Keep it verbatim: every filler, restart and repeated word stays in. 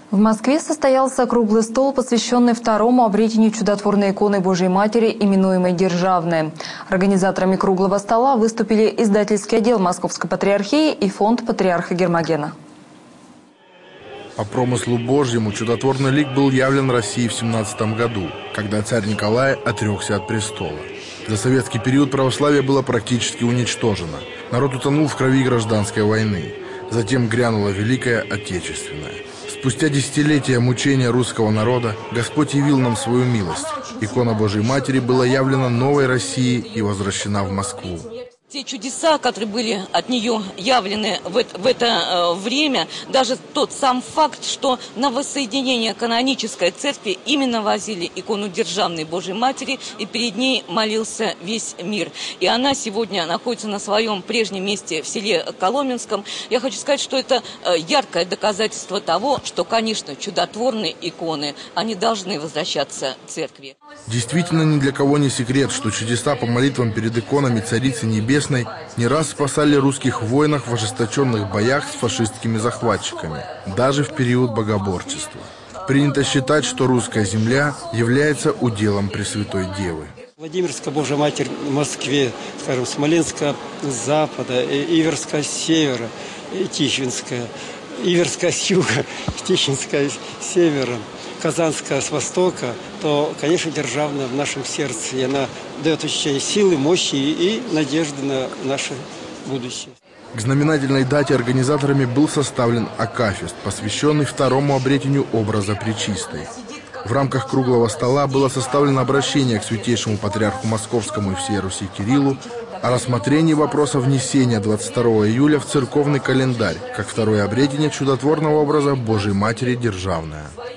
В Москве состоялся круглый стол, посвященный второму обретению чудотворной иконы Божьей Матери, именуемой Державная. Организаторами круглого стола выступили издательский отдел Московской Патриархии и фонд патриарха Гермогена. По промыслу Божьему чудотворный лик был явлен России в семнадцатом году, когда царь Николай отрекся от престола. За советский период православие было практически уничтожено. Народ утонул в крови гражданской войны. Затем грянула Великая Отечественная. Спустя десятилетия мучения русского народа Господь явил нам свою милость. Икона Божьей Матери была явлена новой России и возвращена в Москву. Те чудеса, которые были от нее явлены в это, в это э, время, даже тот сам факт, что на воссоединение канонической церкви именно возили икону Державной Божьей Матери, и перед ней молился весь мир. И она сегодня находится на своем прежнем месте в селе Коломенском. Я хочу сказать, что это э, яркое доказательство того, что, конечно, чудотворные иконы, они должны возвращаться к церкви. Действительно, ни для кого не секрет, что чудеса по молитвам перед иконами Царицы Небесной не раз спасали русских в войнах в ожесточенных боях с фашистскими захватчиками, даже в период богоборчества. Принято считать, что русская земля является уделом Пресвятой Девы. Владимирская Божья Матерь в Москве, скажем, Смоленска с запада, Иверская с севера, Тихвинская, Иверская с юга, Тихвинская с севера, Казанская с востока, то, конечно, Державная в нашем сердце. И она дает ощущение силы, мощи и надежды на наше будущее. К знаменательной дате организаторами был составлен акафист, посвященный второму обретению образа Пречистой. В рамках круглого стола было составлено обращение к святейшему патриарху Московскому и всей Руси Кириллу о рассмотрении вопроса внесения двадцать второго июля в церковный календарь, как второе обретение чудотворного образа Божьей Матери Державная.